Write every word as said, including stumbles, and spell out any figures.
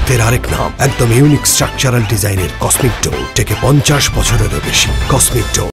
প্রযুক্তির আরেক নাম, একদম ইউনিক স্ট্রাকচারাল ডিজাইনের কসমিক ডোর, থেকে পঞ্চাশ বছরেরও বেশি। কসমিক ডোর।